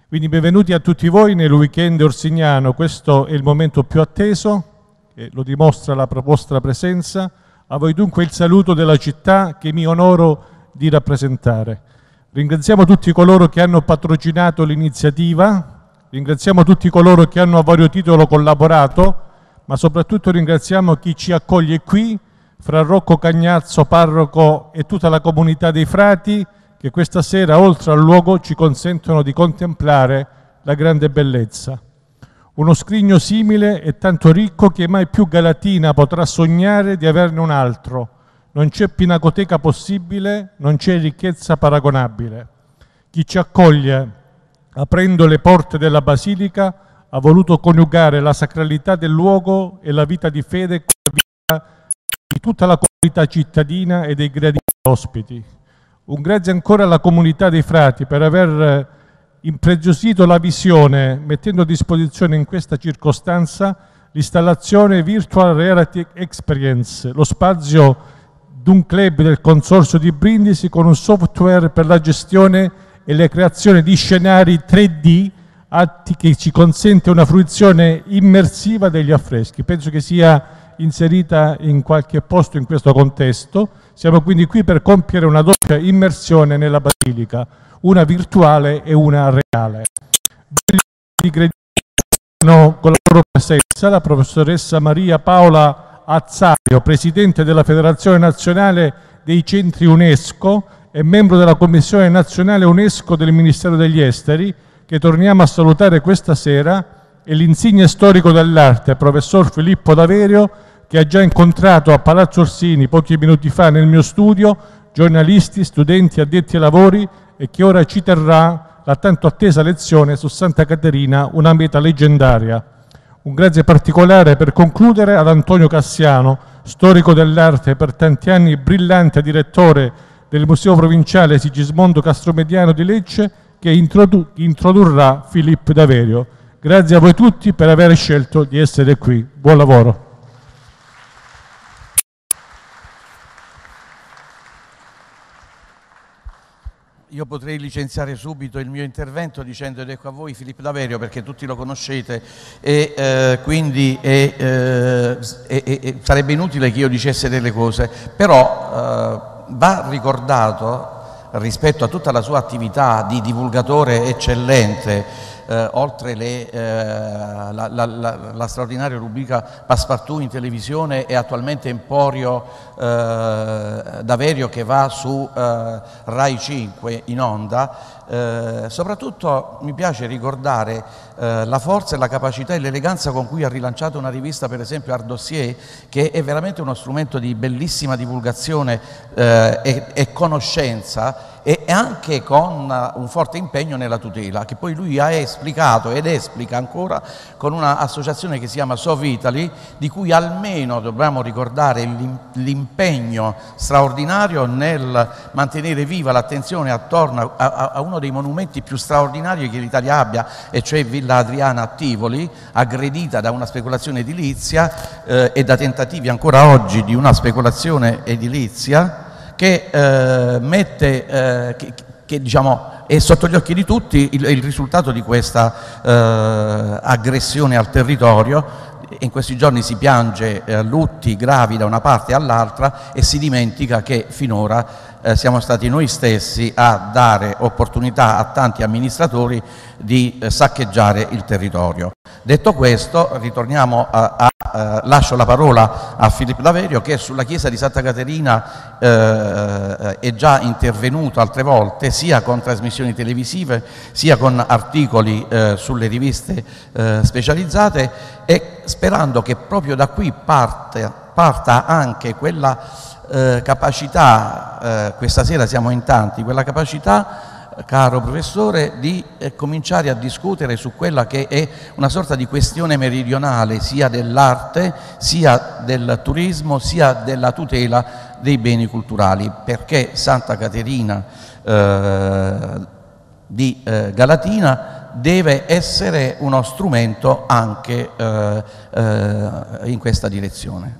Quindi benvenuti a tutti voi nel weekend orsignano. Questo è il momento più atteso, e lo dimostra la vostra presenza. A voi dunque il saluto della città che mi onoro di rappresentare. Ringraziamo tutti coloro che hanno patrocinato l'iniziativa, ringraziamo tutti coloro che hanno a vario titolo collaborato, ma soprattutto ringraziamo chi ci accoglie qui, fra Rocco Cagnazzo, parroco, e tutta la comunità dei frati, che questa sera, oltre al luogo, ci consentono di contemplare la grande bellezza. Uno scrigno simile e tanto ricco che mai più Galatina potrà sognare di averne un altro. Non c'è pinacoteca possibile, non c'è ricchezza paragonabile. Chi ci accoglie, aprendo le porte della Basilica, ha voluto coniugare la sacralità del luogo e la vita di fede con la vita di tutta la comunità cittadina e dei graditi ospiti. Un grazie ancora alla comunità dei frati per aver impreziosito la visione, mettendo a disposizione in questa circostanza l'installazione Virtual Reality Experience, lo spazio d'un club del Consorzio di Brindisi con un software per la gestione e la creazione di scenari 3D atti che ci consente una fruizione immersiva degli affreschi. Penso che sia inserita in qualche posto in questo contesto. Siamo quindi qui per compiere una doppia immersione nella Basilica, una virtuale e una reale. Con la loro presenza la professoressa Maria Paola Azzaio, presidente della Federazione Nazionale dei Centri UNESCO e membro della Commissione Nazionale UNESCO del Ministero degli Esteri, che torniamo a salutare questa sera, e l'insigne storico dell'arte, professor Filippo Daverio, che ha già incontrato a Palazzo Orsini pochi minuti fa nel mio studio giornalisti, studenti, addetti ai lavori, e che ora ci terrà la tanto attesa lezione su Santa Caterina, una meta leggendaria. Un grazie particolare per concludere ad Antonio Cassiano, storico dell'arte, per tanti anni brillante direttore del Museo Provinciale Sigismondo Castromediano di Lecce, che introdurrà Filippo Daverio. Grazie a voi tutti per aver scelto di essere qui. Buon lavoro. Io potrei licenziare subito il mio intervento dicendo ed ecco a voi Filippo Daverio, perché tutti lo conoscete e quindi sarebbe inutile che io dicesse delle cose, però va ricordato, rispetto a tutta la sua attività di divulgatore eccellente, oltre la straordinaria rubrica Passepartout in televisione e attualmente Emporio Daverio che va su Rai 5 in onda, soprattutto mi piace ricordare la forza e la capacità e l'eleganza con cui ha rilanciato una rivista, per esempio Art Dossier, che è veramente uno strumento di bellissima divulgazione e conoscenza, e anche con un forte impegno nella tutela, che poi lui ha esplicato ed esplica ancora con un'associazione che si chiama Sovitali, di cui almeno dobbiamo ricordare l'impegno straordinario nel mantenere viva l'attenzione attorno a uno dei monumenti più straordinari che l'Italia abbia, e cioè Villa Adriana a Tivoli, aggredita da una speculazione edilizia e da tentativi ancora oggi di una speculazione edilizia che diciamo, è sotto gli occhi di tutti il risultato di questa aggressione al territorio. In questi giorni si piange lutti gravi da una parte e all'altra e si dimentica che finora siamo stati noi stessi a dare opportunità a tanti amministratori di saccheggiare il territorio. Detto questo, ritorniamo lascio la parola a Filippo Daverio, che sulla chiesa di Santa Caterina è già intervenuto altre volte, sia con trasmissioni televisive sia con articoli sulle riviste specializzate, e sperando che proprio da qui parta anche quella capacità, questa sera siamo in tanti, quella capacità, caro professore, di cominciare a discutere su quella che è una sorta di questione meridionale, sia dell'arte, sia del turismo, sia della tutela dei beni culturali, perché Santa Caterina di Galatina deve essere uno strumento anche in questa direzione.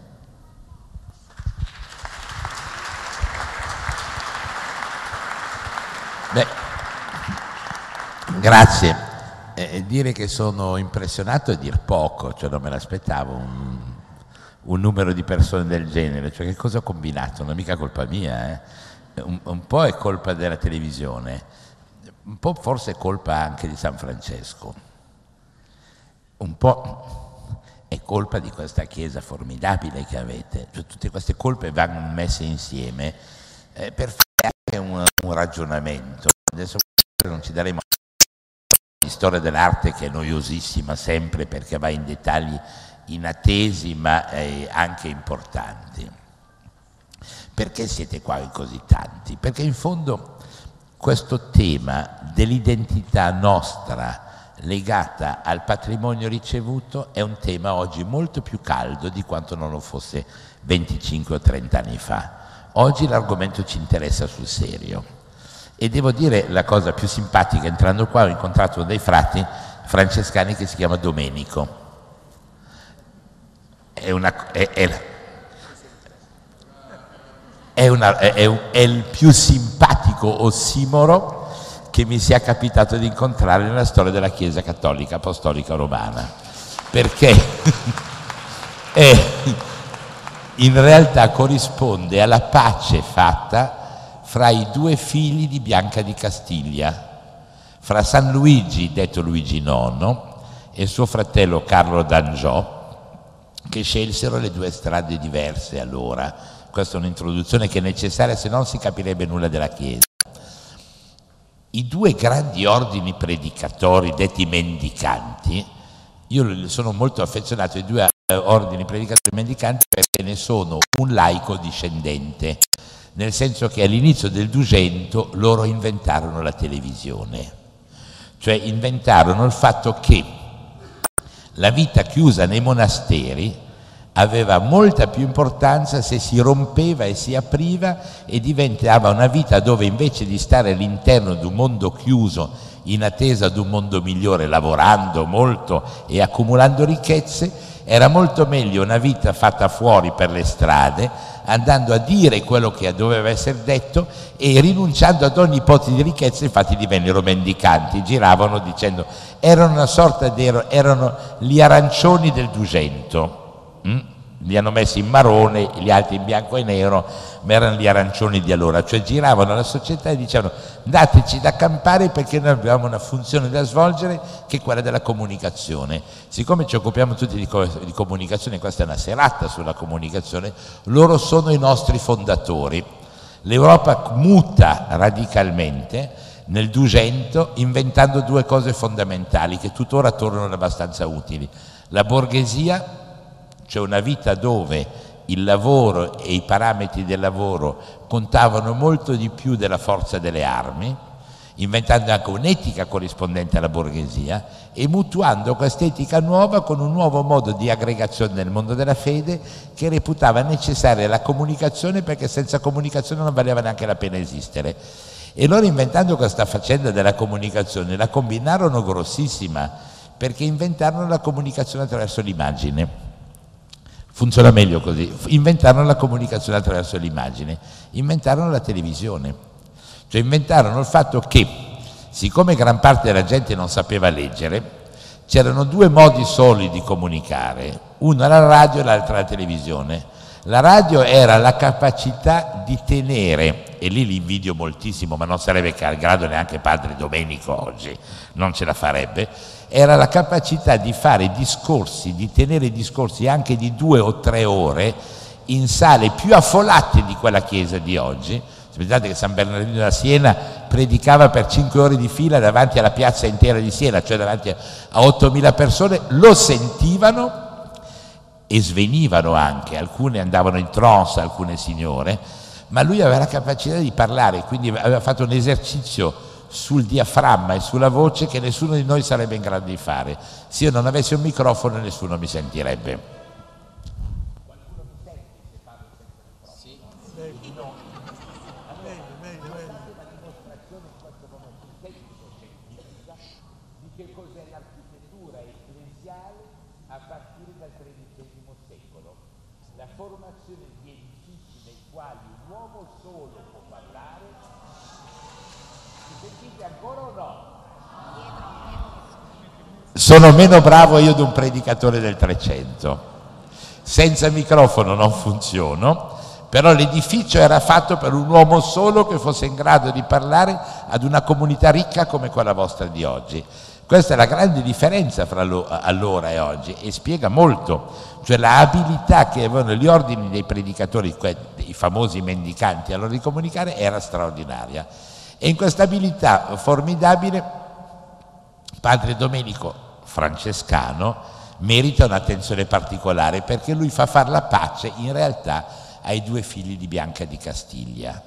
Beh, grazie. Dire che sono impressionato è dir poco, cioè non me l'aspettavo un numero di persone del genere, cioè che cosa ho combinato? Non è mica colpa mia, un po' è colpa della televisione, un po' forse è colpa anche di San Francesco, un po' è colpa di questa chiesa formidabile che avete, cioè tutte queste colpe vanno messe insieme per fare anche un ragionamento. Adesso non ci daremo di storia dell'arte, che è noiosissima sempre perché va in dettagli inattesi ma anche importanti. Perché siete qua in così tanti? Perché in fondo questo tema dell'identità nostra legata al patrimonio ricevuto è un tema oggi molto più caldo di quanto non lo fosse 25 o 30 anni fa. Oggi l'argomento ci interessa sul serio. E devo dire la cosa più simpatica, entrando qua ho incontrato uno dei frati francescani che si chiama Domenico. È il più simpatico ossimoro che mi sia capitato di incontrare nella storia della Chiesa Cattolica Apostolica Romana, perché in realtà corrisponde alla pace fatta fra i due figli di Bianca di Castiglia, fra San Luigi, detto Luigi IX, e suo fratello Carlo d'Angiò, che scelsero le due strade diverse allora. Questa è un'introduzione che è necessaria, se no non si capirebbe nulla della Chiesa. I due grandi ordini predicatori, detti mendicanti, io sono molto affezionato ai due ordini predicatori mendicanti perché ne sono un laico discendente, nel senso che all'inizio del 200 loro inventarono la televisione, cioè inventarono il fatto che la vita chiusa nei monasteri aveva molta più importanza se si rompeva e si apriva e diventava una vita dove invece di stare all'interno di un mondo chiuso in attesa di un mondo migliore, lavorando molto e accumulando ricchezze, era molto meglio una vita fatta fuori per le strade, andando a dire quello che doveva essere detto e rinunciando ad ogni ipotesi di ricchezza. Infatti divennero mendicanti, giravano dicendo, erano una sorta di, erano gli arancioni del 200. Li hanno messi in marrone, gli altri in bianco e nero, ma erano gli arancioni di allora, cioè giravano alla società e dicevano dateci da campare perché noi abbiamo una funzione da svolgere che è quella della comunicazione. Siccome ci occupiamo tutti di comunicazione, questa è una serata sulla comunicazione, loro sono i nostri fondatori. L'Europa muta radicalmente nel 200 inventando due cose fondamentali che tuttora tornano abbastanza utili: la borghesia, cioè una vita dove il lavoro e i parametri del lavoro contavano molto di più della forza delle armi, inventando anche un'etica corrispondente alla borghesia e mutuando quest'etica nuova con un nuovo modo di aggregazione nel mondo della fede che reputava necessaria la comunicazione, perché senza comunicazione non valeva neanche la pena esistere. E loro, inventando questa faccenda della comunicazione, la combinarono grossissima, perché inventarono la comunicazione attraverso l'immagine. Funziona meglio così. Inventarono la comunicazione attraverso l'immagine, inventarono la televisione, cioè inventarono il fatto che, siccome gran parte della gente non sapeva leggere, c'erano due modi soli di comunicare, uno la radio e l'altra la televisione. La radio era la capacità di tenere, e lì li invidio moltissimo, ma non sarebbe al grado neanche padre Domenico oggi, non ce la farebbe, era la capacità di fare discorsi, di tenere discorsi anche di 2 o 3 ore in sale più affollate di quella chiesa di oggi. Pensate che San Bernardino da Siena predicava per 5 ore di fila davanti alla piazza intera di Siena, cioè davanti a 8.000 persone, lo sentivano e svenivano anche, alcune andavano in trance, alcune signore, ma lui aveva la capacità di parlare, quindi aveva fatto un esercizio sul diaframma e sulla voce che nessuno di noi sarebbe in grado di fare. Se io non avessi un microfono nessuno mi sentirebbe. Sono meno bravo io di un predicatore del 300. Senza microfono non funziono, però l'edificio era fatto per un uomo solo che fosse in grado di parlare ad una comunità ricca come quella vostra di oggi. Questa è la grande differenza fra allora e oggi e spiega molto, cioè la abilità che avevano gli ordini dei predicatori, i famosi mendicanti, allora di comunicare era straordinaria. E in questa abilità formidabile padre Domenico Francescano merita un'attenzione particolare, perché lui fa fare la pace in realtà ai due figli di Bianca di Castiglia.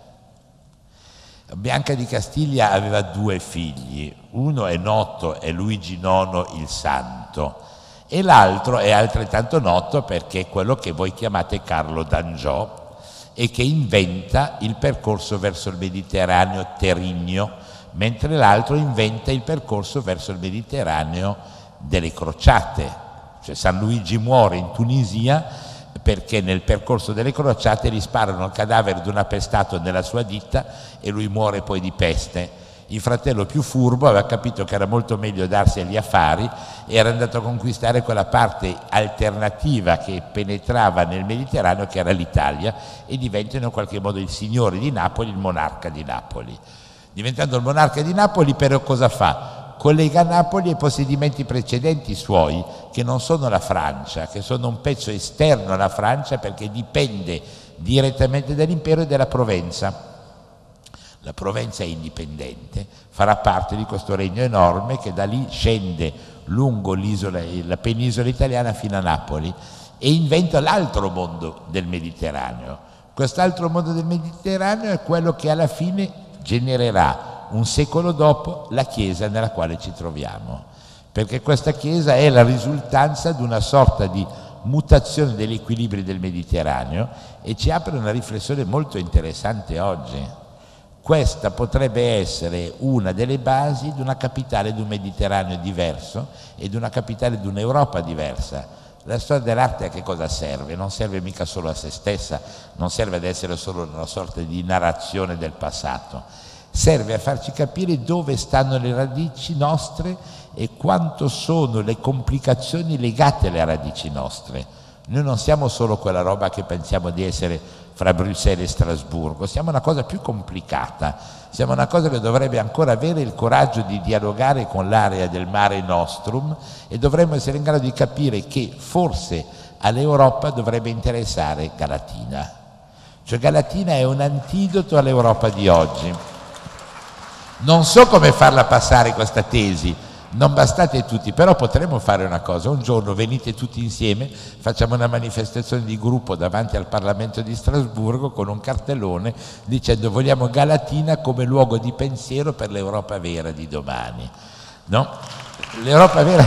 Bianca di Castiglia aveva due figli, uno è noto, è Luigi IX il Santo, e l'altro è altrettanto noto perché è quello che voi chiamate Carlo d'Angiò e che inventa il percorso verso il Mediterraneo Terigno, mentre l'altro inventa il percorso verso il Mediterraneo delle crociate. Cioè San Luigi muore in Tunisia perché nel percorso delle crociate gli sparano il cadavere di un appestato nella sua ditta e lui muore poi di peste. Il fratello più furbo aveva capito che era molto meglio darsi agli affari e era andato a conquistare quella parte alternativa che penetrava nel Mediterraneo, che era l'Italia, e diventano in qualche modo il signore di Napoli, il monarca di Napoli. Diventando il monarca di Napoli, però cosa fa? Collega Napoli ai possedimenti precedenti suoi, che non sono la Francia, che sono un pezzo esterno alla Francia perché dipende direttamente dall'impero e dalla Provenza. La Provenza è indipendente, farà parte di questo regno enorme che da lì scende lungo la penisola italiana fino a Napoli e inventa l'altro mondo del Mediterraneo. Quest'altro mondo del Mediterraneo è quello che alla fine genererà un secolo dopo la Chiesa nella quale ci troviamo, perché questa Chiesa è la risultanza di una sorta di mutazione degli equilibri del Mediterraneo e ci apre una riflessione molto interessante oggi. Questa potrebbe essere una delle basi di una capitale di un Mediterraneo diverso e di una capitale di un'Europa diversa. La storia dell'arte a che cosa serve? Non serve mica solo a se stessa, non serve ad essere solo una sorta di narrazione del passato. Serve a farci capire dove stanno le radici nostre e quanto sono le complicazioni legate alle radici nostre. Noi non siamo solo quella roba che pensiamo di essere fra Bruxelles e Strasburgo, siamo una cosa più complicata, siamo una cosa che dovrebbe ancora avere il coraggio di dialogare con l'area del Mare Nostrum e dovremmo essere in grado di capire che forse all'Europa dovrebbe interessare Galatina. Cioè Galatina è un antidoto all'Europa di oggi. Non so come farla passare questa tesi, non bastate tutti, però potremmo fare una cosa: un giorno venite tutti insieme, facciamo una manifestazione di gruppo davanti al Parlamento di Strasburgo con un cartellone dicendo vogliamo Galatina come luogo di pensiero per l'Europa vera di domani, no? L'Europa vera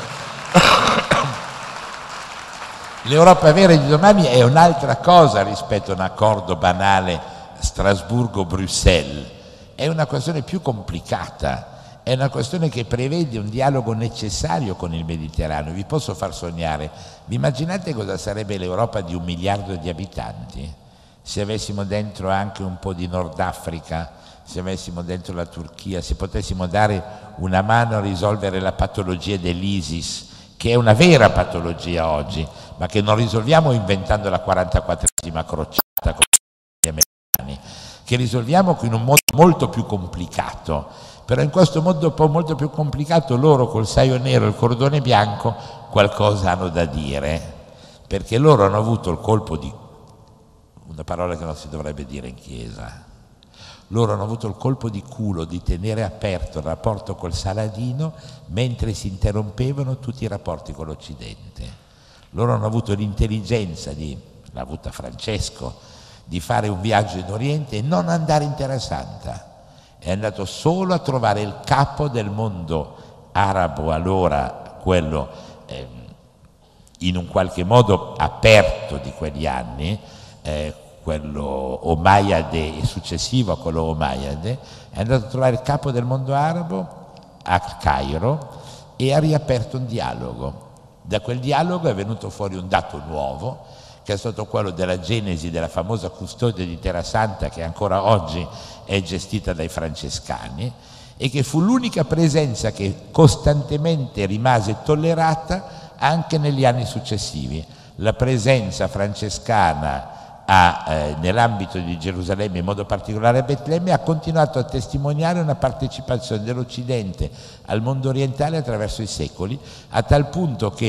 l'Europa vera di domani è un'altra cosa rispetto a un accordo banale Strasburgo-Bruxelles. È una questione più complicata, è una questione che prevede un dialogo necessario con il Mediterraneo. Vi posso far sognare, vi immaginate cosa sarebbe l'Europa di 1 miliardo di abitanti? Se avessimo dentro anche un po' di Nord Africa, se avessimo dentro la Turchia, se potessimo dare una mano a risolvere la patologia dell'ISIS, che è una vera patologia oggi, ma che non risolviamo inventando la 44esima crociata come gli americani, che risolviamo in un modo molto più complicato. Però in questo modo molto più complicato loro col saio nero e il cordone bianco qualcosa hanno da dire, perché loro hanno avuto il colpo di, una parola che non si dovrebbe dire in chiesa, loro hanno avuto il colpo di culo di tenere aperto il rapporto col Saladino mentre si interrompevano tutti i rapporti con l'Occidente. Loro hanno avuto l'intelligenza, l'ha avuta Francesco, di fare un viaggio in Oriente e non andare in Terra Santa. È andato solo a trovare il capo del mondo arabo, allora quello in un qualche modo aperto di quegli anni, quello Omayyade e successivo a quello Omayyade, è andato a trovare il capo del mondo arabo a Cairo e ha riaperto un dialogo. Da quel dialogo è venuto fuori un dato nuovo, che è stato quello della genesi della famosa custodia di Terra Santa, che ancora oggi è gestita dai francescani, e che fu l'unica presenza che costantemente rimase tollerata anche negli anni successivi. La presenza francescana nell'ambito di Gerusalemme, in modo particolare a Betlemme, ha continuato a testimoniare una partecipazione dell'Occidente al mondo orientale attraverso i secoli, a tal punto che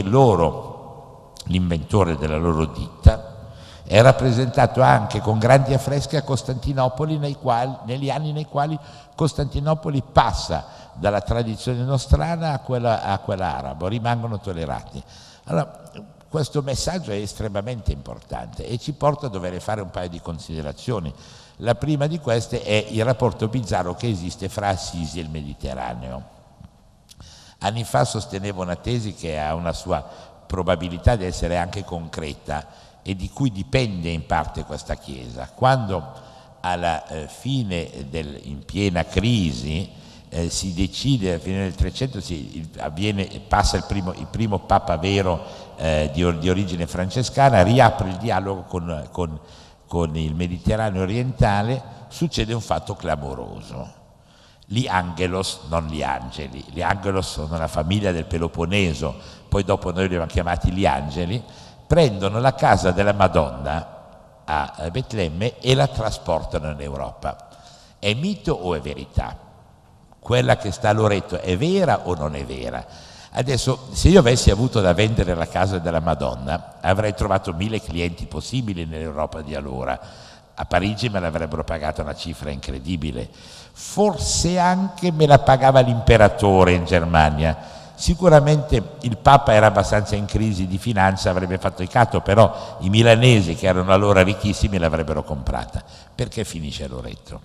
l'inventore della loro ditta, è rappresentato anche con grandi affreschi a Costantinopoli, negli anni nei quali Costantinopoli passa dalla tradizione nostrana a quella arabo, rimangono tollerati. Allora, questo messaggio è estremamente importante e ci porta a dover fare un paio di considerazioni. La prima di queste è il rapporto bizzarro che esiste fra Assisi e il Mediterraneo. Anni fa sostenevo una tesi che ha una sua probabilità di essere anche concreta e di cui dipende in parte questa Chiesa. Quando alla fine, in piena crisi, si decide, alla fine del 300 passa il primo Papa vero di origine francescana, riapre il dialogo con il Mediterraneo orientale, succede un fatto clamoroso. Gli Angelos, non gli angeli, gli Angelos sono la famiglia del Peloponneso, poi dopo noi li abbiamo chiamati gli angeli, prendono la casa della Madonna a Betlemme e la trasportano in Europa. È mito o è verità? Quella che sta a Loreto è vera o non è vera? Adesso, se io avessi avuto da vendere la casa della Madonna, avrei trovato 1000 clienti possibili nell'Europa di allora. A Parigi me l'avrebbero pagata una cifra incredibile. Forse anche me la pagava l'imperatore in Germania. Sicuramente il Papa era abbastanza in crisi di finanza, avrebbe fatto il cato, però i milanesi, che erano allora ricchissimi, l'avrebbero comprata. Perché finisce a Loreto?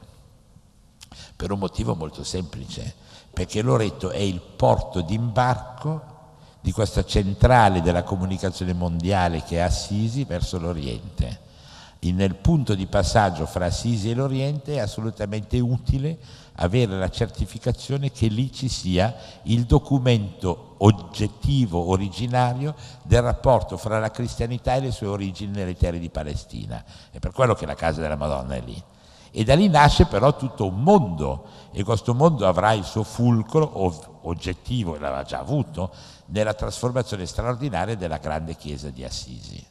Per un motivo molto semplice, perché Loreto è il porto d'imbarco di questa centrale della comunicazione mondiale che è Assisi verso l'Oriente. Nel punto di passaggio fra Assisi e l'Oriente è assolutamente utile avere la certificazione che lì ci sia il documento oggettivo, originario del rapporto fra la cristianità e le sue origini nelle terre di Palestina. È per quello che la casa della Madonna è lì. E da lì nasce però tutto un mondo, e questo mondo avrà il suo fulcro oggettivo, e l'aveva già avuto, nella trasformazione straordinaria della grande chiesa di Assisi.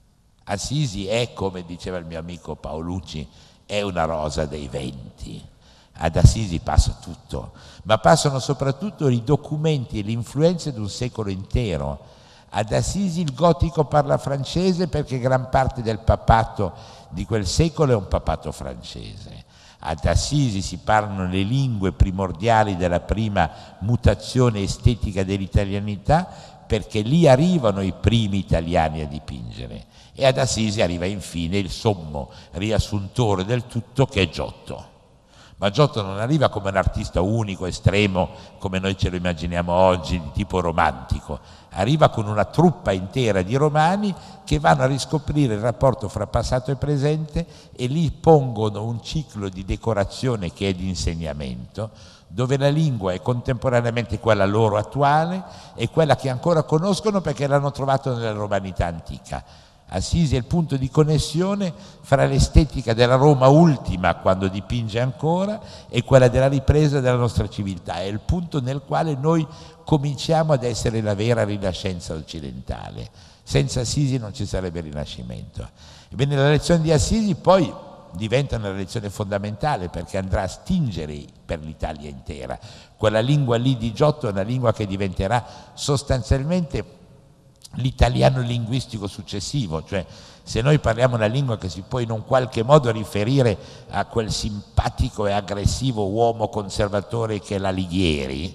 Assisi è, come diceva il mio amico Paolucci, è una rosa dei venti. Ad Assisi passa tutto, ma passano soprattutto i documenti e le influenze di un secolo intero. Ad Assisi il gotico parla francese perché gran parte del papato di quel secolo è un papato francese. Ad Assisi si parlano le lingue primordiali della prima mutazione estetica dell'italianità, perché lì arrivano i primi italiani a dipingere. E ad Assisi arriva infine il sommo riassuntore del tutto, che è Giotto. Ma Giotto non arriva come un artista unico, estremo, come noi ce lo immaginiamo oggi, di tipo romantico. Arriva con una truppa intera di romani che vanno a riscoprire il rapporto fra passato e presente e lì pongono un ciclo di decorazione che è di insegnamento, dove la lingua è contemporaneamente quella loro attuale e quella che ancora conoscono perché l'hanno trovato nella romanità antica. Assisi è il punto di connessione fra l'estetica della Roma ultima, quando dipinge ancora, e quella della ripresa della nostra civiltà. È il punto nel quale noi cominciamo ad essere la vera rinascenza occidentale. Senza Assisi non ci sarebbe Rinascimento. Ebbene, la lezione di Assisi poi diventa una lezione fondamentale, perché andrà a stingere per l'Italia intera. Quella lingua lì di Giotto è una lingua che diventerà sostanzialmente l'italiano linguistico successivo, cioè se noi parliamo una lingua che si può in un qualche modo riferire a quel simpatico e aggressivo uomo conservatore che è l'Alighieri,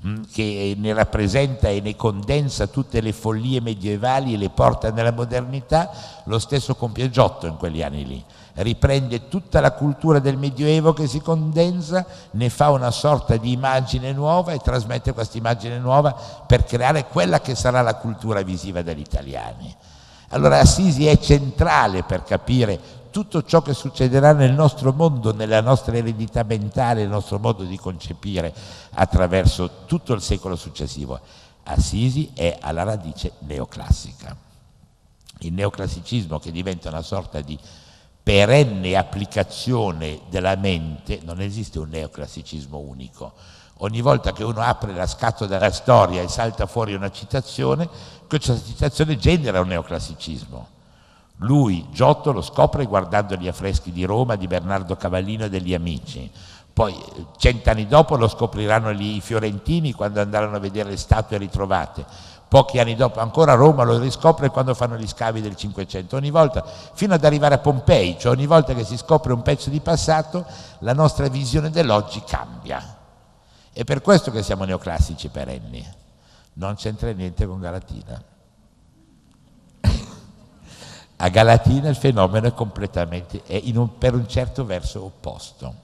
che ne rappresenta e ne condensa tutte le follie medievali e le porta nella modernità, lo stesso compie Giotto in quegli anni lì. Riprende tutta la cultura del Medioevo che si condensa, ne fa una sorta di immagine nuova e trasmette questa immagine nuova per creare quella che sarà la cultura visiva degli italiani. Allora Assisi è centrale per capire tutto ciò che succederà nel nostro mondo, nella nostra eredità mentale, nel nostro modo di concepire attraverso tutto il secolo successivo. Assisi è alla radice neoclassica. Il neoclassicismo, che diventa una sorta di perenne applicazione della mente, non esiste un neoclassicismo unico. Ogni volta che uno apre la scatola della storia e salta fuori una citazione, questa citazione genera un neoclassicismo. Lui, Giotto, lo scopre guardando gli affreschi di Roma di Bernardo Cavallino e degli Amici. Poi 100 anni dopo lo scopriranno i fiorentini quando andarono a vedere le statue ritrovate. Pochi anni dopo ancora Roma lo riscopre quando fanno gli scavi del Cinquecento. Ogni volta, fino ad arrivare a Pompei, cioè ogni volta che si scopre un pezzo di passato, la nostra visione dell'oggi cambia. È per questo che siamo neoclassici perenni. Non c'entra niente con Galatina. A Galatina il fenomeno è completamente, per un certo verso opposto.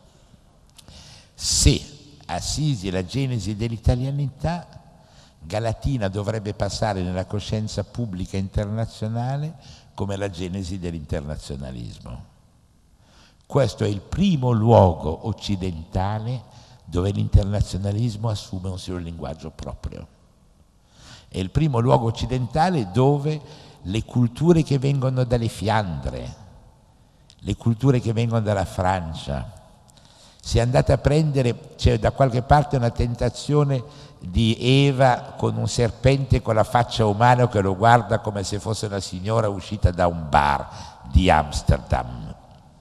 Se Assisi è la genesi dell'italianità, Galatina dovrebbe passare nella coscienza pubblica internazionale come la genesi dell'internazionalismo. Questo è il primo luogo occidentale dove l'internazionalismo assume un suo linguaggio proprio. È il primo luogo occidentale dove le culture che vengono dalle Fiandre, le culture che vengono dalla Francia, si è andata a prendere, c'è da qualche parte una tentazione di Eva con un serpente con la faccia umana che lo guarda come se fosse una signora uscita da un bar di Amsterdam.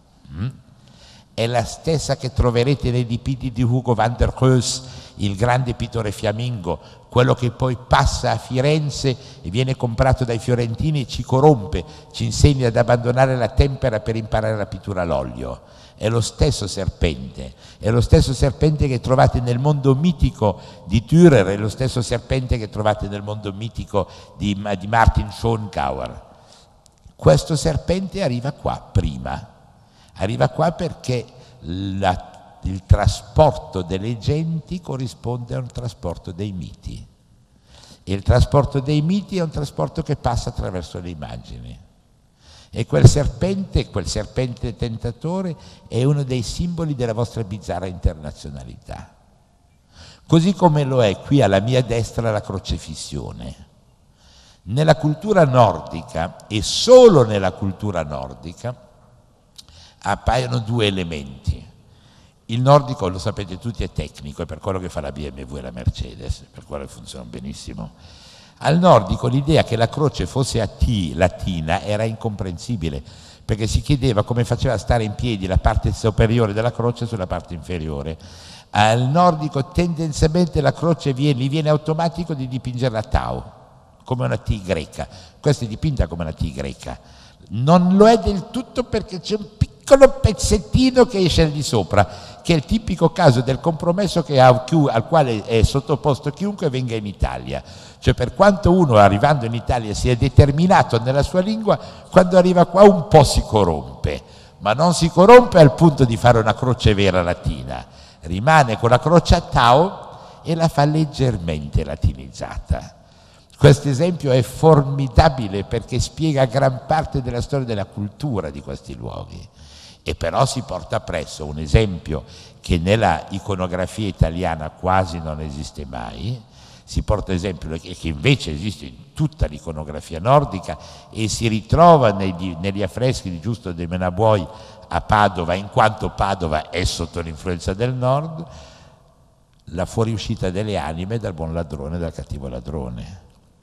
È la stessa che troverete nei dipinti di Hugo van der Goes, il grande pittore fiammingo, quello che poi passa a Firenze e viene comprato dai fiorentini e ci corrompe, ci insegna ad abbandonare la tempera per imparare la pittura all'olio. È lo stesso serpente che trovate nel mondo mitico di Dürer, è lo stesso serpente che trovate nel mondo mitico di Martin Schongauer. Questo serpente arriva qua prima, arriva qua perché il trasporto delle genti corrisponde a un trasporto dei miti. E il trasporto dei miti è un trasporto che passa attraverso le immagini. E quel serpente tentatore è uno dei simboli della vostra bizzarra internazionalità. Così come lo è qui alla mia destra la crocefissione. Nella cultura nordica, e solo nella cultura nordica, appaiono due elementi. Il nordico, lo sapete tutti, è tecnico, è per quello che fa la BMW e la Mercedes, per quello che funziona benissimo. Al nordico l'idea che la croce fosse a T latina era incomprensibile, perché si chiedeva come faceva a stare in piedi la parte superiore della croce sulla parte inferiore. Al nordico tendenzialmente la croce gli viene automatico di dipingerla a Tau, come una T greca. Questa è dipinta come una T greca. Non lo è del tutto perché c'è un piccolo pezzettino che esce al di sopra, che è il tipico caso del compromesso al quale è sottoposto chiunque venga in Italia. Cioè, per quanto uno arrivando in Italia sia determinato nella sua lingua, quando arriva qua un po' si corrompe, ma non si corrompe al punto di fare una croce vera latina, rimane con la croce a Tau e la fa leggermente latinizzata. Questo esempio è formidabile perché spiega gran parte della storia della cultura di questi luoghi. E però si porta appresso un esempio che nella iconografia italiana quasi non esiste mai, si porta esempio che invece esiste in tutta l'iconografia nordica e si ritrova negli affreschi di Giusto de Menabuoi a Padova, in quanto Padova è sotto l'influenza del nord, la fuoriuscita delle anime dal buon ladrone e dal cattivo ladrone.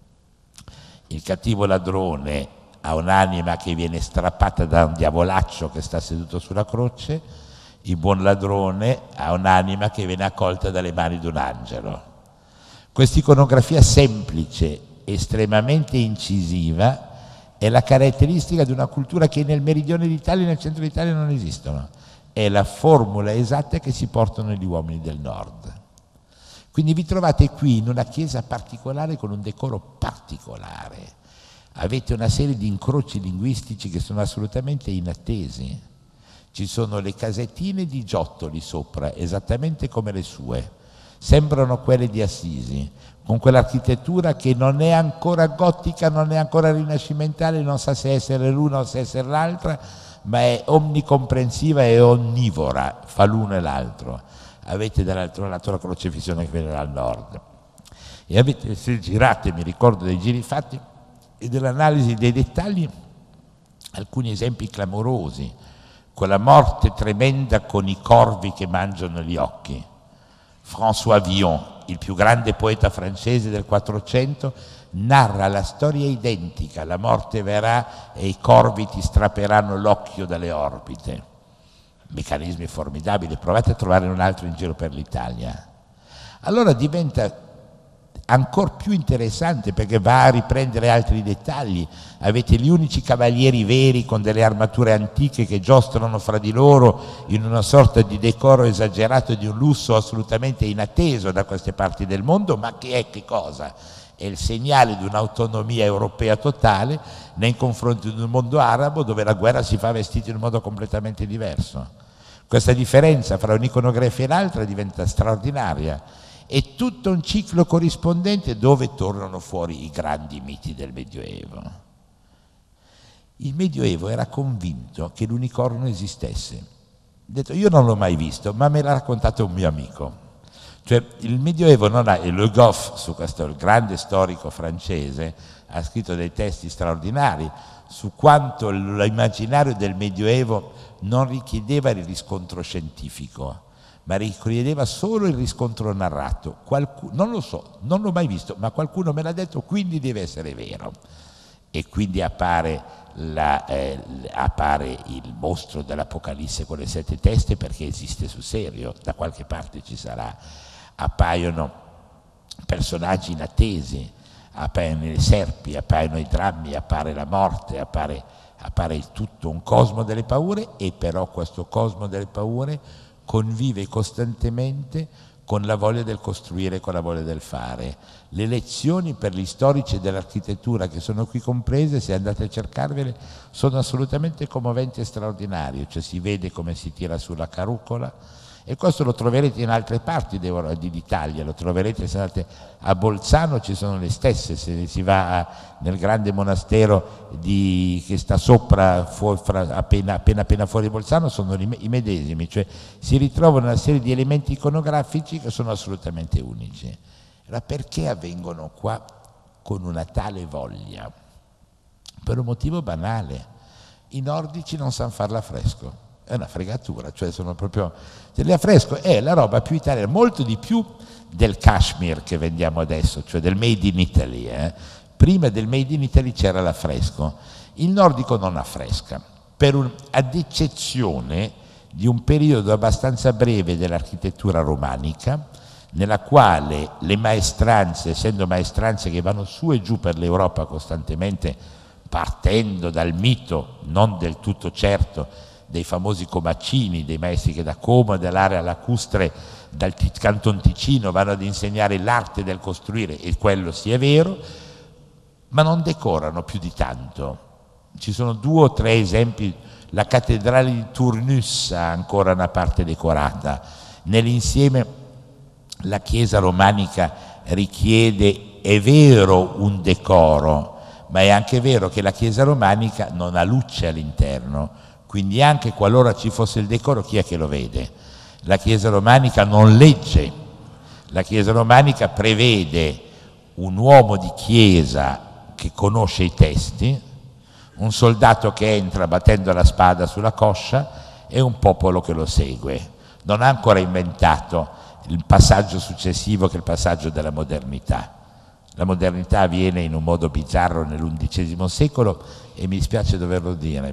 Il cattivo ladrone ha un'anima che viene strappata da un diavolaccio che sta seduto sulla croce, il buon ladrone ha un'anima che viene accolta dalle mani di un angelo. Questa iconografia semplice, estremamente incisiva, è la caratteristica di una cultura che nel meridione d'Italia e nel centro d'Italia non esistono. È la formula esatta che si portano gli uomini del nord. Quindi vi trovate qui in una chiesa particolare con un decoro particolare. Avete una serie di incroci linguistici che sono assolutamente inattesi. Ci sono le casettine di Giotto lì sopra, esattamente come le sue. Sembrano quelle di Assisi, con quell'architettura che non è ancora gotica, non è ancora rinascimentale, non sa se essere l'una o se essere l'altra, ma è omnicomprensiva e onnivora, fa l'uno e l'altro. Avete dall'altro lato la crocefissione che viene dal nord. E avete, se girate, mi ricordo dei giri fatti, e dell'analisi dei dettagli, alcuni esempi clamorosi, quella morte tremenda con i corvi che mangiano gli occhi, François Villon, il più grande poeta francese del Quattrocento, narra la storia identica: la morte verrà e i corvi ti strapperanno l'occhio dalle orbite. Meccanismi formidabili, provate a trovare un altro in giro per l'Italia. Allora diventa ancora più interessante, perché va a riprendere altri dettagli. Avete gli unici cavalieri veri con delle armature antiche che giostrano fra di loro in una sorta di decoro esagerato, di un lusso assolutamente inatteso da queste parti del mondo, ma che cosa? È il segnale di un'autonomia europea totale nei confronti di un mondo arabo dove la guerra si fa vestita in un modo completamente diverso. Questa differenza fra un'iconografia e l'altra diventa straordinaria. È tutto un ciclo corrispondente dove tornano fuori i grandi miti del Medioevo. Il Medioevo era convinto che l'unicorno esistesse. Ha detto, io non l'ho mai visto, ma me l'ha raccontato un mio amico. Cioè il Medioevo non ha, e Le Goff, su questo, il grande storico francese, ha scritto dei testi straordinari su quanto l'immaginario del Medioevo non richiedeva il riscontro scientifico, ma richiedeva solo il riscontro narrato. Non lo so, non l'ho mai visto, ma qualcuno me l'ha detto, quindi deve essere vero. E quindi appare il mostro dell'Apocalisse con le 7 teste, perché esiste sul serio, da qualche parte ci sarà. Appaiono personaggi inattesi, appaiono le serpi, appaiono i drammi, appare la morte, appare tutto un cosmo delle paure, e però questo cosmo delle paure convive costantemente con la voglia del costruire, con la voglia del fare. Le lezioni per gli storici dell'architettura che sono qui comprese, se andate a cercarvele, sono assolutamente commoventi e straordinarie. Cioè si vede come si tira sulla carrucola, e questo lo troverete in altre parti d'Italia, lo troverete se andate a Bolzano, ci sono le stesse, se si va nel grande monastero che sta sopra, appena fuori Bolzano, sono i medesimi, cioè si ritrovano una serie di elementi iconografici che sono assolutamente unici. Allora, perché avvengono qua con una tale voglia? Per un motivo banale: i nordici non sanno farla a fresco. È una fregatura, cioè sono proprio... L'affresco è la roba più italiana, molto di più del cashmere che vendiamo adesso, cioè del made in Italy. Prima del made in Italy c'era l'affresco. Il nordico non affresca, ad eccezione di un periodo abbastanza breve dell'architettura romanica, nella quale le maestranze, essendo maestranze che vanno su e giù per l'Europa costantemente, partendo dal mito, non del tutto certo, dei famosi comaccini, dei maestri che da Como, dall'area lacustre, dal Canton Ticino vanno ad insegnare l'arte del costruire, e quello sì è vero, ma non decorano più di tanto. Ci sono 2 o 3 esempi. La cattedrale di Tournus ha ancora una parte decorata. Nell'insieme la chiesa romanica richiede, è vero, un decoro, ma è anche vero che la chiesa romanica non ha luce all'interno. Quindi anche qualora ci fosse il decoro, chi è che lo vede? La Chiesa romanica non legge, la Chiesa romanica prevede un uomo di chiesa che conosce i testi, un soldato che entra battendo la spada sulla coscia e un popolo che lo segue. Non ha ancora inventato il passaggio successivo, che è il passaggio della modernità. La modernità avviene in un modo bizzarro nell'XI secolo, e mi dispiace doverlo dire,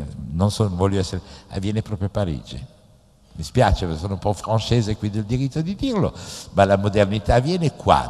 avviene proprio a Parigi. Mi spiace perché sono un po' francese, quindi ho il diritto di dirlo, ma la modernità avviene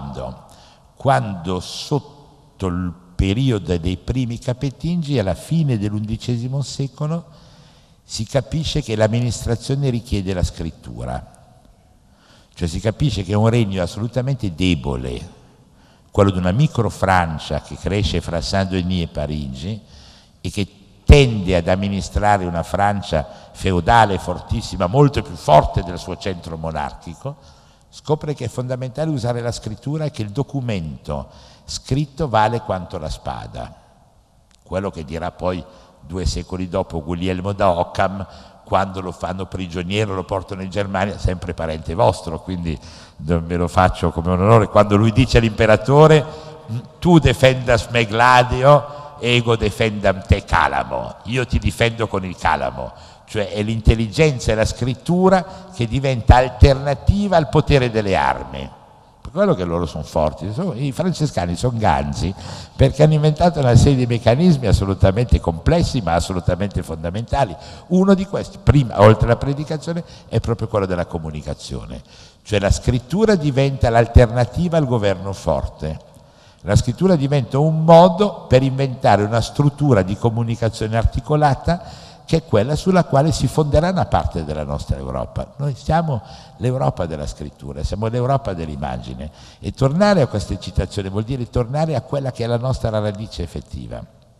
quando sotto il periodo dei primi Capetingi, alla fine dell'XI secolo, si capisce che l'amministrazione richiede la scrittura. Cioè si capisce che è un regno assolutamente debole, quello di una micro Francia che cresce fra Saint-Denis e Parigi, e che tende ad amministrare una Francia feudale fortissima, molto più forte del suo centro monarchico, scopre che è fondamentale usare la scrittura e che il documento scritto vale quanto la spada. Quello che dirà poi 2 secoli dopo Guglielmo da Occam, quando lo fanno prigioniero, lo portano in Germania, sempre parente vostro, quindi me lo faccio come un onore, quando lui dice all'imperatore: tu defendas me Gladio, ego defendam te calamo, io ti difendo con il calamo, cioè è l'intelligenza e la scrittura che diventa alternativa al potere delle armi. Per quello che loro sono forti. I francescani sono ganzi perché hanno inventato una serie di meccanismi assolutamente complessi ma assolutamente fondamentali. Uno di questi, prima, oltre alla predicazione, è proprio quello della comunicazione. Cioè la scrittura diventa l'alternativa al governo forte. La scrittura diventa un modo per inventare una struttura di comunicazione articolata che è quella sulla quale si fonderà una parte della nostra Europa. Noi siamo l'Europa della scrittura, siamo l'Europa dell'immagine, e tornare a queste citazioni vuol dire tornare a quella che è la nostra radice effettiva.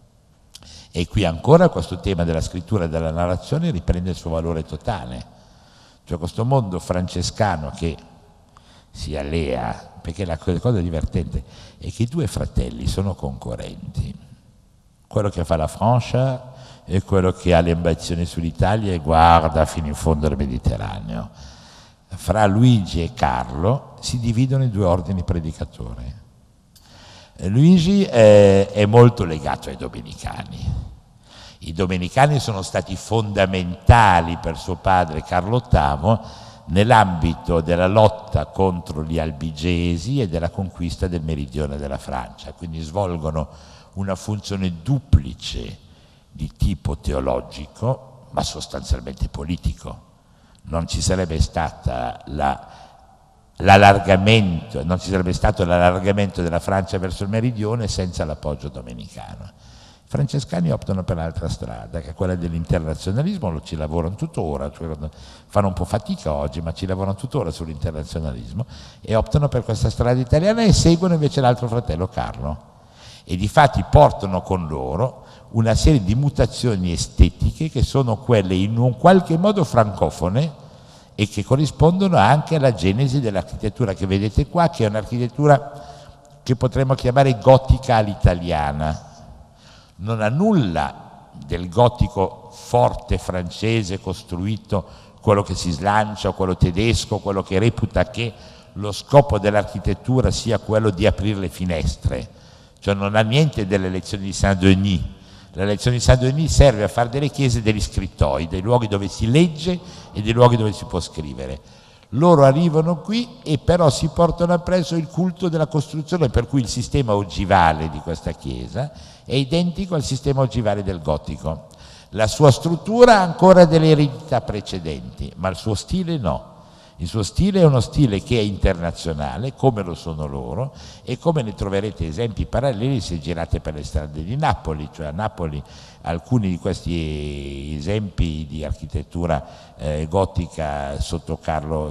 E qui ancora questo tema della scrittura e della narrazione riprende il suo valore totale. Cioè questo mondo francescano che si allea, perché la cosa divertente è che i due fratelli sono concorrenti. Quello che fa la Francia e quello che ha le ambizioni sull'Italia e guarda fino in fondo al Mediterraneo. Fra Luigi e Carlo si dividono in due ordini predicatori. Luigi è molto legato ai domenicani. I domenicani sono stati fondamentali per suo padre Carlo VIII nell'ambito della lotta contro gli albigesi e della conquista del meridione della Francia, quindi svolgono una funzione duplice di tipo teologico, ma sostanzialmente politico. Non ci sarebbe stata l'allargamento, non ci sarebbe stato l'allargamento della Francia verso il meridione senza l'appoggio domenicano. I francescani optano per l'altra strada, che è quella dell'internazionalismo, ci lavorano tuttora, cioè fanno un po' fatica oggi, ma ci lavorano tuttora sull'internazionalismo, e optano per questa strada italiana e seguono invece l'altro fratello Carlo. E difatti portano con loro una serie di mutazioni estetiche che sono quelle in un qualche modo francofone e che corrispondono anche alla genesi dell'architettura che vedete qua, che è un'architettura che potremmo chiamare gotica all'italiana. Non ha nulla del gotico forte francese costruito, quello che si slancia, quello tedesco, quello che reputa che lo scopo dell'architettura sia quello di aprire le finestre. Cioè non ha niente delle lezioni di Saint-Denis. La lezione di Saint-Denis serve a fare delle chiese e degli scrittoi, dei luoghi dove si legge e dei luoghi dove si può scrivere. Loro arrivano qui e però si portano appresso il culto della costruzione, per cui il sistema ogivale di questa chiesa è identico al sistema ogivale del gotico. La sua struttura ha ancora delle eredità precedenti, ma il suo stile no. Il suo stile è uno stile che è internazionale, come lo sono loro, e come ne troverete esempi paralleli se girate per le strade di Napoli. Cioè a Napoli alcuni di questi esempi di architettura gotica sotto Carlo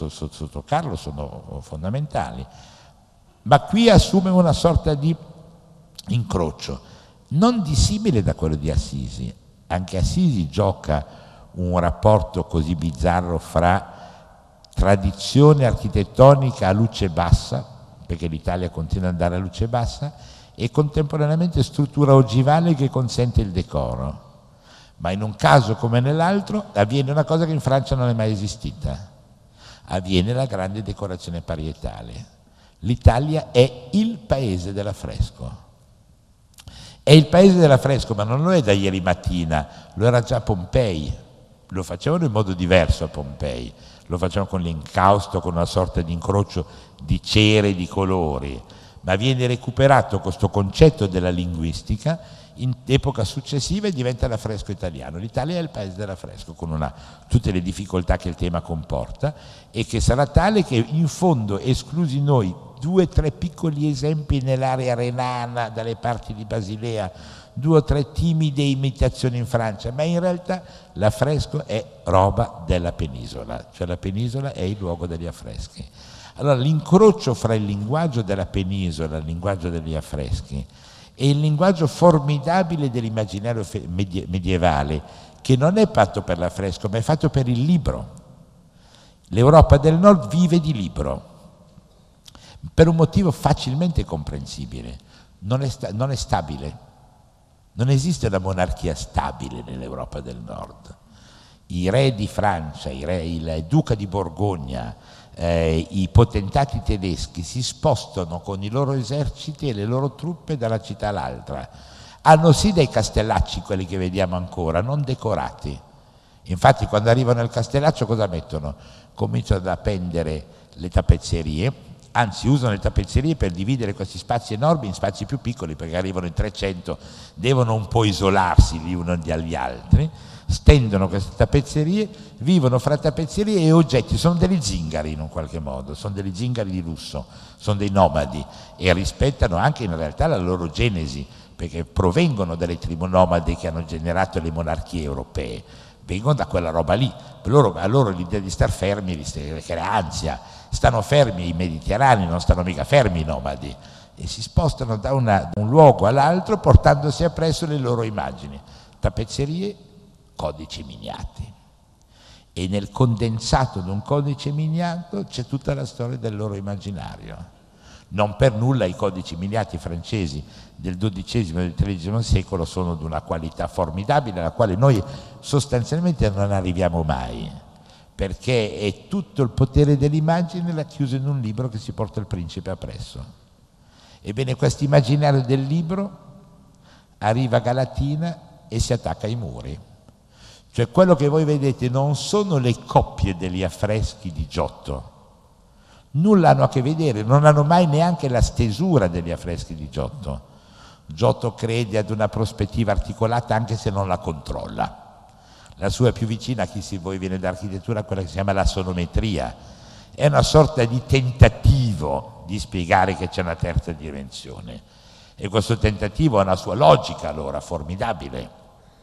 sono fondamentali. Ma qui assume una sorta di incrocio, non dissimile da quello di Assisi. Anche Assisi gioca un rapporto così bizzarro fra tradizione architettonica a luce bassa, perché l'Italia continua ad andare a luce bassa, e contemporaneamente struttura ogivale che consente il decoro. Ma in un caso come nell'altro avviene una cosa che in Francia non è mai esistita. Avviene la grande decorazione parietale. L'Italia è il paese dell'affresco. È il paese dell'affresco, ma non lo è da ieri mattina, lo era già a Pompei. Lo facevano in modo diverso a Pompei. Lo facciamo con l'incausto, con una sorta di incrocio di cere e di colori, ma viene recuperato questo concetto della linguistica in epoca successiva e diventa l'affresco italiano. L'Italia è il paese dell'affresco, con tutte le difficoltà che il tema comporta, e che sarà tale che in fondo, esclusi noi 2 o 3 piccoli esempi nell'area renana, dalle parti di Basilea, 2 o 3 timide imitazioni in Francia, ma in realtà l'affresco è roba della penisola, cioè la penisola è il luogo degli affreschi. Allora l'incrocio fra il linguaggio della penisola e il linguaggio degli affreschi e il linguaggio formidabile dell'immaginario medievale, che non è fatto per l'affresco ma è fatto per il libro. L'Europa del Nord vive di libro per un motivo facilmente comprensibile: non è stabile. Non esiste una monarchia stabile nell'Europa del Nord. I re di Francia, il duca di Borgogna, i potentati tedeschi si spostano con i loro eserciti e le loro truppe da una città all'altra. Hanno sì dei castellacci, quelli che vediamo ancora, non decorati, Infatti quando arrivano al Castellaccio cosa mettono? Cominciano ad appendere le tappezzerie, anzi usano le tappezzerie per dividere questi spazi enormi in spazi più piccoli, perché arrivano in 300, devono un po' isolarsi gli uni dagli altri, stendono queste tappezzerie, vivono fra tappezzerie e oggetti, sono degli zingari in un qualche modo, sono degli zingari di lusso, sono dei nomadi e rispettano anche in realtà la loro genesi, perché provengono dalle tribù nomadi che hanno generato le monarchie europee, vengono da quella roba lì. A loro l'idea di star fermi crea ansia, stanno fermi i mediterranei, non stanno mica fermi i nomadi, e si spostano da un luogo all'altro portandosi appresso le loro immagini, tappezzerie, codici miniati. E nel condensato di un codice miniato c'è tutta la storia del loro immaginario. Non per nulla i codici miniati francesi del XII e del XIII secolo sono di una qualità formidabile, alla quale noi sostanzialmente non arriviamo mai, perché è tutto il potere dell'immagine racchiuso in un libro che si porta il principe appresso. Ebbene, questo immaginario del libro arriva a Galatina e si attacca ai muri. Cioè quello che voi vedete non sono le coppie degli affreschi di Giotto, nulla hanno a che vedere, non hanno mai neanche la stesura degli affreschi di Giotto. Giotto crede ad una prospettiva articolata anche se non la controlla. La sua più vicina, a chi si voi viene d'architettura, quella che si chiama la sonometria, è una sorta di tentativo di spiegare che c'è una terza dimensione, e questo tentativo ha una sua logica allora formidabile.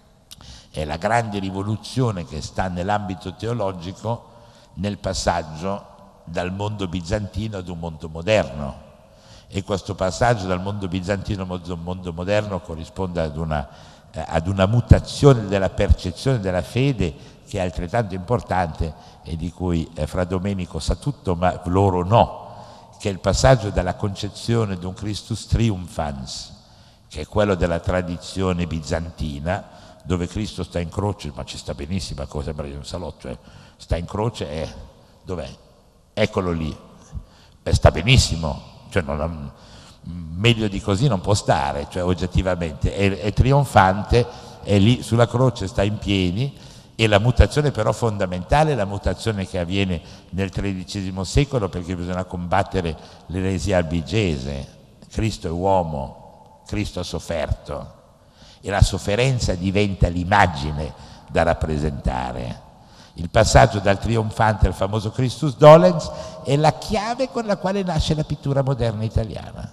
È la grande rivoluzione che sta nell'ambito teologico nel passaggio dal mondo bizantino ad un mondo moderno, e questo passaggio dal mondo bizantino ad un mondo moderno corrisponde ad una mutazione della percezione della fede che è altrettanto importante e di cui Fra Domenico sa tutto ma loro no, che è il passaggio dalla concezione di un Christus triumphans, che è quello della tradizione bizantina, dove Cristo sta in croce, ma ci sta benissimo, cosa sembra un salotto, sta in croce e dov'è? Eccolo lì, sta benissimo, cioè meglio di così non può stare, cioè oggettivamente è trionfante, è lì sulla croce, sta in piedi, e la mutazione però fondamentale è la mutazione che avviene nel XIII secolo, perché bisogna combattere l'eresia albigese. Cristo è uomo, Cristo ha sofferto e la sofferenza diventa l'immagine da rappresentare. Il passaggio dal trionfante al famoso Christus dolens è la chiave con la quale nasce la pittura moderna italiana.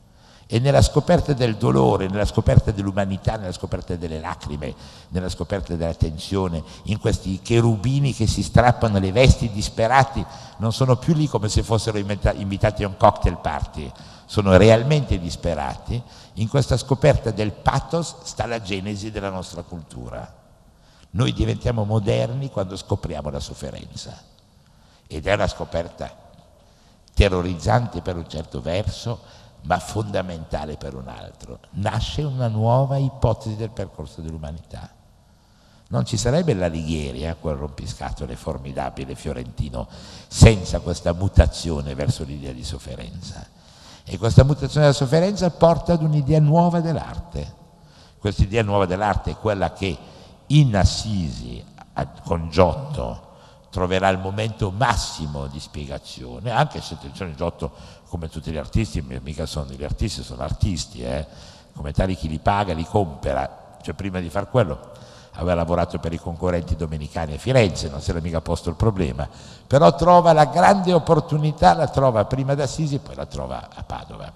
E nella scoperta del dolore, nella scoperta dell'umanità, nella scoperta delle lacrime, nella scoperta della tensione, in questi cherubini che si strappano le vesti disperati, non sono più lì come se fossero invitati a un cocktail party, sono realmente disperati. In questa scoperta del pathos sta la genesi della nostra cultura. Noi diventiamo moderni quando scopriamo la sofferenza, ed è una scoperta terrorizzante per un certo verso, ma fondamentale per un altro. Nasce una nuova ipotesi del percorso dell'umanità. Non ci sarebbe l'Alighieri, quel rompiscatole formidabile fiorentino, senza questa mutazione verso l'idea di sofferenza. E questa mutazione della sofferenza porta ad un'idea nuova dell'arte. Questa idea nuova dell'arte è quella che in Assisi, con Giotto, troverà il momento massimo di spiegazione, anche se attenzione, Giotto, come tutti gli artisti, mica sono gli artisti, sono artisti, come tali chi li paga, li compra, cioè prima di far quello aveva lavorato per i concorrenti domenicani a Firenze, non si era mica posto il problema, però trova la grande opportunità, la trova prima ad Assisi e poi la trova a Padova,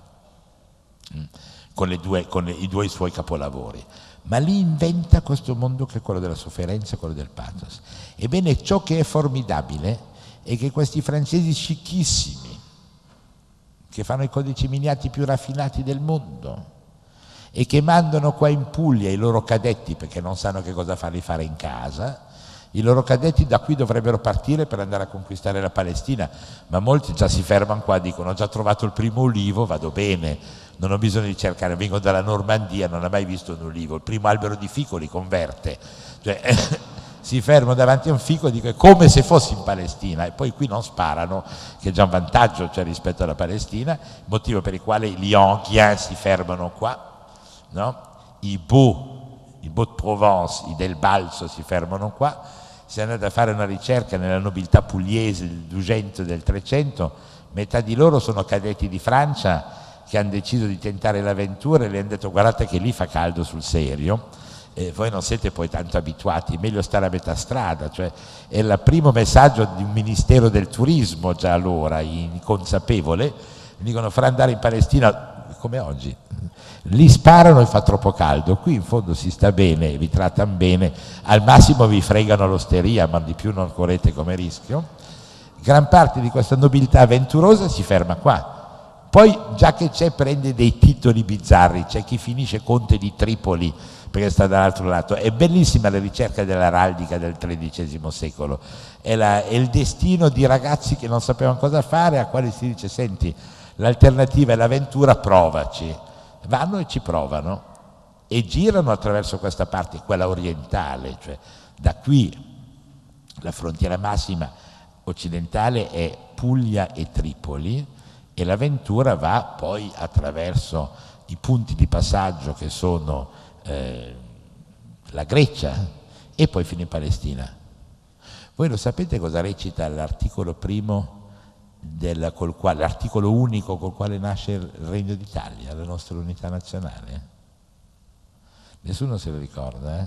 con i due suoi capolavori. Ma lì inventa questo mondo che è quello della sofferenza, quello del pathos. Ebbene, ciò che è formidabile è che questi francesi scicchissimi, che fanno i codici miniati più raffinati del mondo e che mandano qua in Puglia i loro cadetti perché non sanno che cosa farli fare in casa, i loro cadetti da qui dovrebbero partire per andare a conquistare la Palestina, ma molti già si fermano qua, dicono ho già trovato il primo ulivo, vado bene, non ho bisogno di cercare, vengo dalla Normandia, non ho mai visto un ulivo, il primo albero di fico li converte, cioè si fermano davanti a un fico e dicono è come se fossi in Palestina, e poi qui non sparano, che è già un vantaggio, cioè, rispetto alla Palestina, motivo per il quale gli Yonkiens si fermano qua, no? I Beaux de Provence, i del Balzo si fermano qua, se andate a fare una ricerca nella nobiltà pugliese del 200 e del 300, metà di loro sono cadetti di Francia che hanno deciso di tentare l'avventura e le hanno detto guardate che lì fa caldo sul serio, voi non siete poi tanto abituati, meglio stare a metà strada, cioè è il primo messaggio di un ministero del turismo già allora, inconsapevole, dicono farà andare in Palestina come oggi, lì sparano e fa troppo caldo, qui in fondo si sta bene, vi trattano bene, al massimo vi fregano l'osteria, ma di più non correte come rischio. Gran parte di questa nobiltà avventurosa si ferma qua. Poi, già che c'è, prende dei titoli bizzarri, c'è chi finisce conte di Tripoli perché sta dall'altro lato. È bellissima la ricerca dell'araldica del XIII secolo, è il destino di ragazzi che non sapevano cosa fare, a quali si dice, senti, l'alternativa è l'avventura, provaci. Vanno e ci provano e girano attraverso questa parte, quella orientale, cioè da qui la frontiera massima occidentale è Puglia e Tripoli, e l'avventura va poi attraverso i punti di passaggio che sono la Grecia e poi fino in Palestina. Voi lo sapete cosa recita l'articolo primo, l'articolo unico col quale nasce il Regno d'Italia, la nostra unità nazionale? Nessuno se lo ricorda,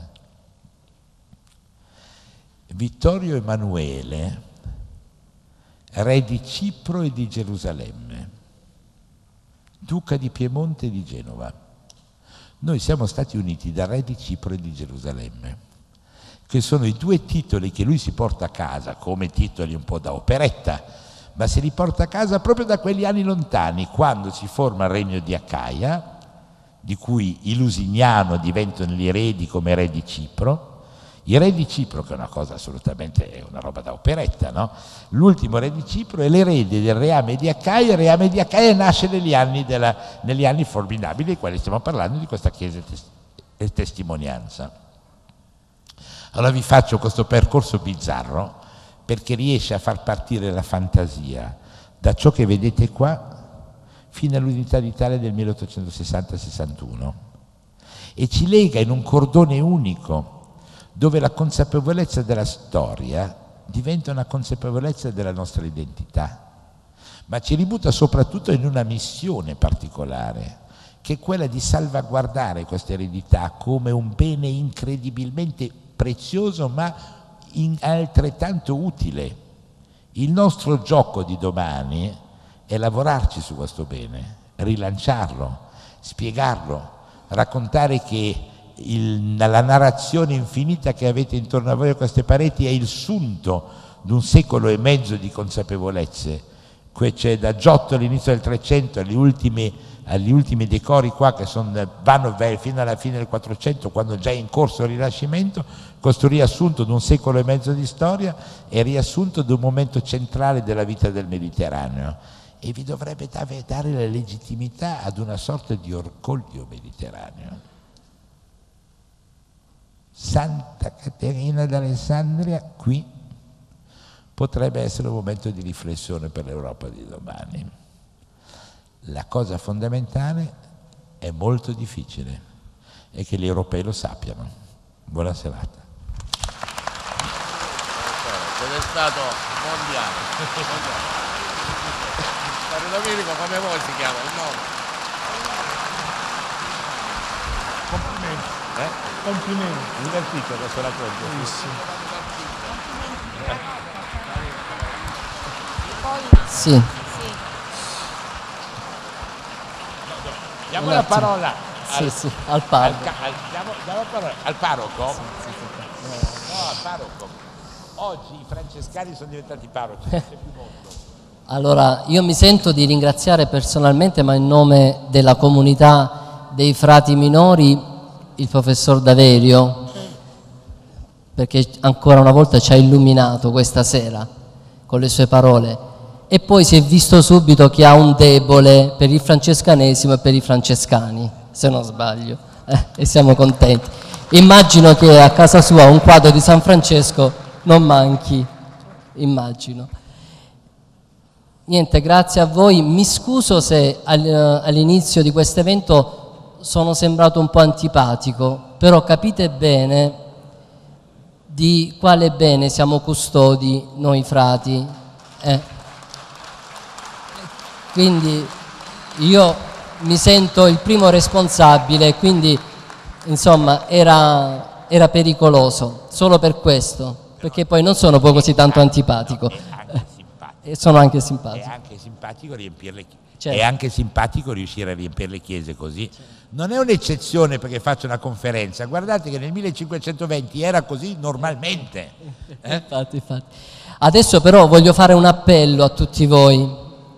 Vittorio Emanuele, re di Cipro e di Gerusalemme, duca di Piemonte e di Genova. Noi siamo stati uniti da re di Cipro e di Gerusalemme, che sono i due titoli che lui si porta a casa, come titoli un po' da operetta, ma se li porta a casa proprio da quegli anni lontani, quando si forma il regno di Acaia, di cui i Lusignano diventano gli eredi come re di Cipro. Il re di Cipro, che è una cosa assolutamente, è una roba da operetta, no? L'ultimo re di Cipro è l'erede del reame di Acaia. Il reame di Acaia nasce negli anni formidabili dei quali stiamo parlando, di questa chiesa e testimonianza. Allora vi faccio questo percorso bizzarro perché riesce a far partire la fantasia da ciò che vedete qua fino all'unità d'Italia del 1860-61 e ci lega in un cordone unico dove la consapevolezza della storia diventa una consapevolezza della nostra identità, ma ci ributta soprattutto in una missione particolare, che è quella di salvaguardare questa eredità come un bene incredibilmente prezioso ma altrettanto utile. Il nostro gioco di domani è lavorarci su questo bene, rilanciarlo, spiegarlo, raccontare che la narrazione infinita che avete intorno a voi a queste pareti è il sunto di un secolo e mezzo di consapevolezze. C'è da Giotto all'inizio del 300 agli ultimi decori qua che vanno fino alla fine del 400, quando già è in corso il Rinascimento. Questo riassunto di un secolo e mezzo di storia è il riassunto di un momento centrale della vita del Mediterraneo e vi dovrebbe dare la legittimità ad una sorta di orgoglio mediterraneo. Santa Caterina d'Alessandria qui potrebbe essere un momento di riflessione per l'Europa di domani. La cosa fondamentale è molto difficile e che gli europei lo sappiano. Buona serata. È stato mondiale. San Domenico come voi si chiama il nome? Complimenti. Complimenti. Divertito questo racconto. Bellissimo. Sì. Diamo la parola al parroco. Diamo la parola al parroco? No, al parroco. Oggi i francescani sono diventati parroci, non c'è più mondo. Allora, io mi sento di ringraziare personalmente, ma in nome della comunità dei frati minori, il professor Daverio, perché ancora una volta ci ha illuminato questa sera con le sue parole. E poi si è visto subito che ha un debole per il francescanesimo e per i francescani, se non sbaglio, e siamo contenti. Immagino che a casa sua un quadro di San Francesco non manchi, immagino. Niente, grazie a voi. Mi scuso se all'inizio di questo evento sono sembrato un po' antipatico, però capite bene di quale bene siamo custodi noi frati. Quindi io mi sento il primo responsabile, quindi insomma era pericoloso, solo per questo, perché poi non sono poi così tanto antipatico. E sono anche simpatico. È anche simpatico riempire le chiese. Certo. È anche simpatico riuscire a riempire le chiese così. Non è un'eccezione perché faccio una conferenza. Guardate che nel 1520 era così normalmente. Infatti. Adesso però voglio fare un appello a tutti voi,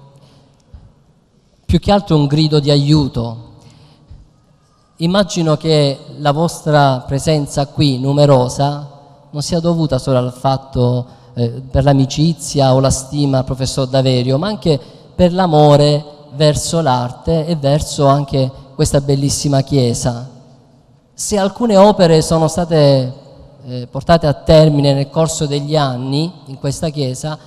più che altro un grido di aiuto. Immagino che la vostra presenza qui numerosa non sia dovuta solo al fatto per l'amicizia o la stima al professor Daverio, ma anche per l'amore verso l'arte e verso anche questa bellissima chiesa. Se alcune opere sono state portate a termine nel corso degli anni in questa chiesa,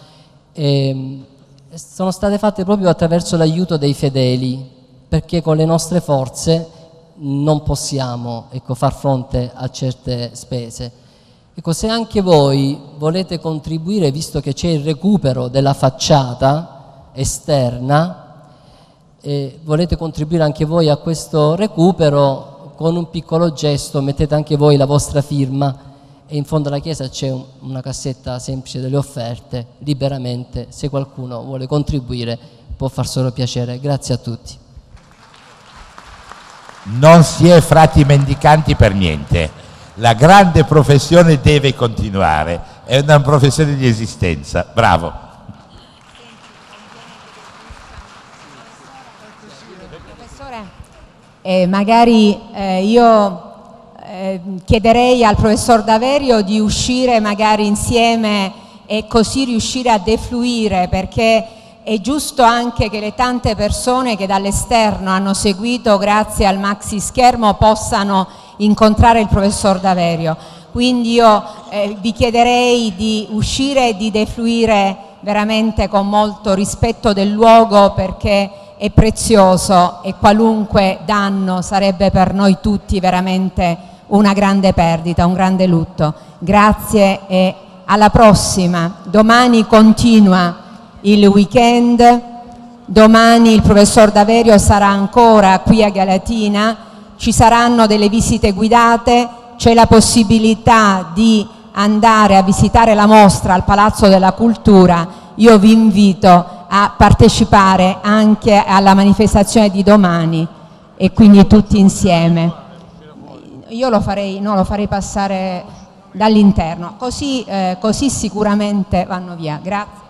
sono state fatte proprio attraverso l'aiuto dei fedeli, perché con le nostre forze non possiamo far fronte a certe spese. Ecco, se anche voi volete contribuire, visto che c'è il recupero della facciata esterna, volete contribuire anche voi a questo recupero, con un piccolo gesto mettete anche voi la vostra firma e in fondo alla chiesa c'è una cassetta semplice delle offerte, liberamente, se qualcuno vuole contribuire può farselo piacere. Grazie a tutti. Non si è frati mendicanti per niente. La grande professione deve continuare, è una professione di esistenza. Bravo. Professore, magari io chiederei al professor Daverio di uscire magari insieme e così riuscire a defluire, perché è giusto anche che le tante persone che dall'esterno hanno seguito grazie al maxi schermo possano incontrare il professor Daverio. Quindi io vi chiederei di uscire e di defluire veramente con molto rispetto del luogo, perché è prezioso e qualunque danno sarebbe per noi tutti veramente una grande perdita, un grande lutto. Grazie e alla prossima. Domani continua il weekend, domani il professor Daverio sarà ancora qui a Galatina, ci saranno delle visite guidate, c'è la possibilità di andare a visitare la mostra al Palazzo della Cultura. Io vi invito a partecipare anche alla manifestazione di domani e quindi tutti insieme. Io lo farei passare dall'interno, così sicuramente vanno via. Grazie.